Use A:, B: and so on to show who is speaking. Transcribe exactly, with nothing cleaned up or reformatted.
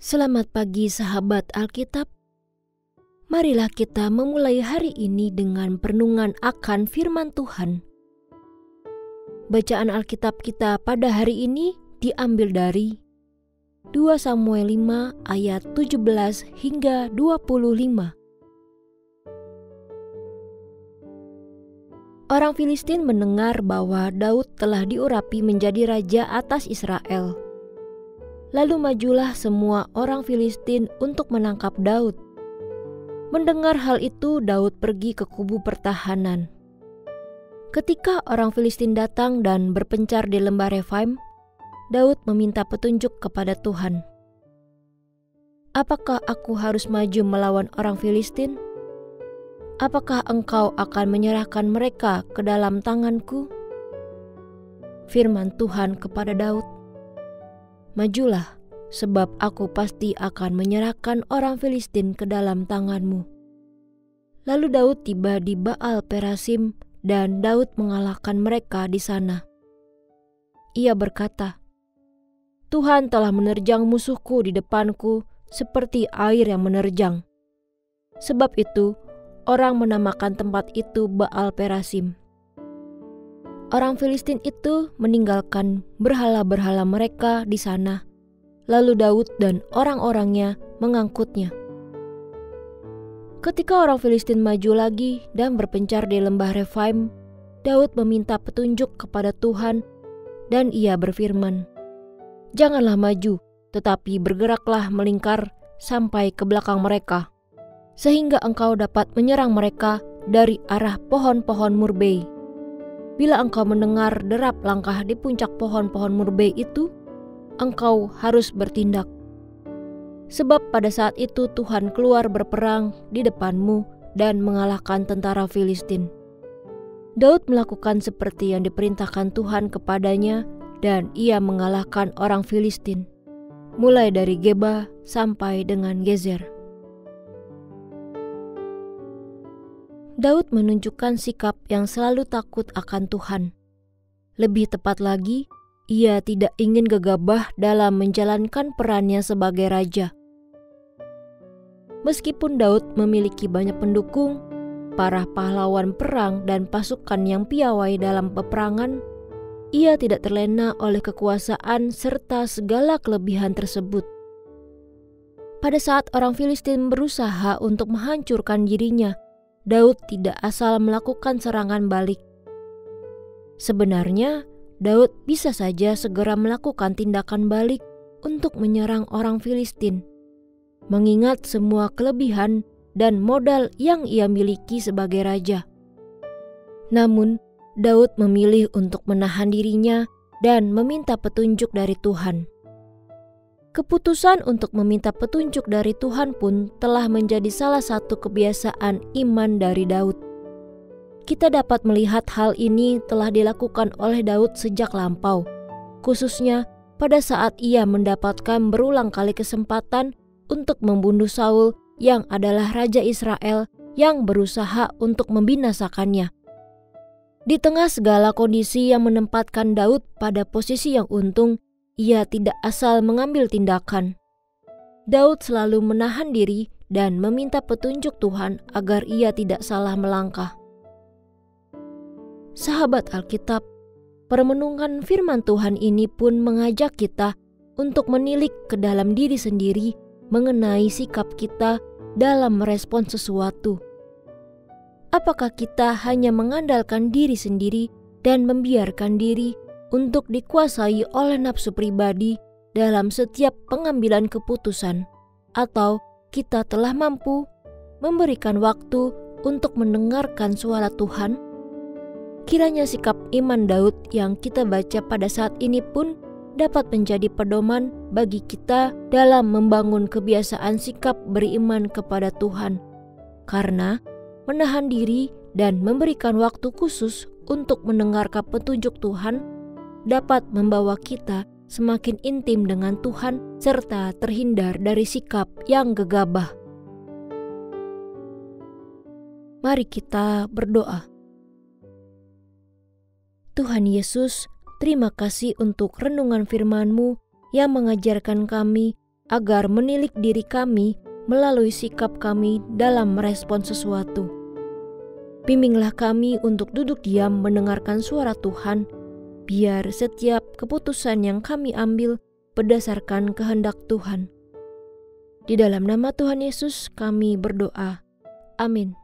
A: Selamat pagi sahabat Alkitab. Marilah kita memulai hari ini dengan perenungan akan firman Tuhan. Bacaan Alkitab kita pada hari ini diambil dari dua Samuel lima ayat tujuh belas hingga dua puluh lima. Orang Filistin mendengar bahwa Daud telah diurapi menjadi raja atas Israel. Lalu majulah semua orang Filistin untuk menangkap Daud. Mendengar hal itu, Daud pergi ke kubu pertahanan. Ketika orang Filistin datang dan berpencar di lembah Refaim, Daud meminta petunjuk kepada Tuhan. Apakah aku harus maju melawan orang Filistin? Apakah engkau akan menyerahkan mereka ke dalam tanganku? Firman Tuhan kepada Daud, majulah, sebab aku pasti akan menyerahkan orang Filistin ke dalam tanganmu. Lalu Daud tiba di Baal Perasim dan Daud mengalahkan mereka di sana. Ia berkata, Tuhan telah menerjang musuhku di depanku seperti air yang menerjang. Sebab itu, orang menamakan tempat itu Baal Perasim. Orang Filistin itu meninggalkan berhala-berhala mereka di sana. Lalu Daud dan orang-orangnya mengangkutnya. Ketika orang Filistin maju lagi dan berpencar di lembah Refaim, Daud meminta petunjuk kepada Tuhan dan ia berfirman, janganlah maju, tetapi bergeraklah melingkar sampai ke belakang mereka, sehingga engkau dapat menyerang mereka dari arah pohon-pohon murbei. Bila engkau mendengar derap langkah di puncak pohon-pohon murbei itu, engkau harus bertindak. Sebab pada saat itu Tuhan keluar berperang di depanmu dan mengalahkan tentara Filistin. Daud melakukan seperti yang diperintahkan Tuhan kepadanya dan ia mengalahkan orang Filistin, mulai dari Geba sampai dengan Gezer. Daud menunjukkan sikap yang selalu takut akan Tuhan. Lebih tepat lagi, ia tidak ingin gegabah dalam menjalankan perannya sebagai raja. Meskipun Daud memiliki banyak pendukung, para pahlawan perang dan pasukan yang piawai dalam peperangan, ia tidak terlena oleh kekuasaan serta segala kelebihan tersebut. Pada saat orang Filistin berusaha untuk menghancurkan dirinya, Daud tidak asal melakukan serangan balik. Sebenarnya, Daud bisa saja segera melakukan tindakan balik untuk menyerang orang Filistin, mengingat semua kelebihan dan modal yang ia miliki sebagai raja. Namun, Daud memilih untuk menahan dirinya dan meminta petunjuk dari Tuhan. Keputusan untuk meminta petunjuk dari Tuhan pun telah menjadi salah satu kebiasaan iman dari Daud. Kita dapat melihat hal ini telah dilakukan oleh Daud sejak lampau, khususnya pada saat ia mendapatkan berulang kali kesempatan untuk membunuh Saul yang adalah raja Israel yang berusaha untuk membinasakannya. Di tengah segala kondisi yang menempatkan Daud pada posisi yang untung, ia tidak asal mengambil tindakan. Daud selalu menahan diri dan meminta petunjuk Tuhan agar ia tidak salah melangkah. Sahabat Alkitab, permenungan firman Tuhan ini pun mengajak kita untuk menilik ke dalam diri sendiri mengenai sikap kita dalam merespon sesuatu. Apakah kita hanya mengandalkan diri sendiri dan membiarkan diri untuk dikuasai oleh nafsu pribadi dalam setiap pengambilan keputusan, atau kita telah mampu memberikan waktu untuk mendengarkan suara Tuhan? Kiranya sikap iman Daud yang kita baca pada saat ini pun dapat menjadi pedoman bagi kita dalam membangun kebiasaan sikap beriman kepada Tuhan, karena menahan diri dan memberikan waktu khusus untuk mendengarkan petunjuk Tuhan dapat membawa kita semakin intim dengan Tuhan serta terhindar dari sikap yang gegabah. Mari kita berdoa. Tuhan Yesus, terima kasih untuk renungan firman-Mu yang mengajarkan kami agar menilik diri kami melalui sikap kami dalam merespon sesuatu. Bimbinglah kami untuk duduk diam mendengarkan suara Tuhan, biar setiap keputusan yang kami ambil berdasarkan kehendak Tuhan. Di dalam nama Tuhan Yesus kami berdoa. Amin.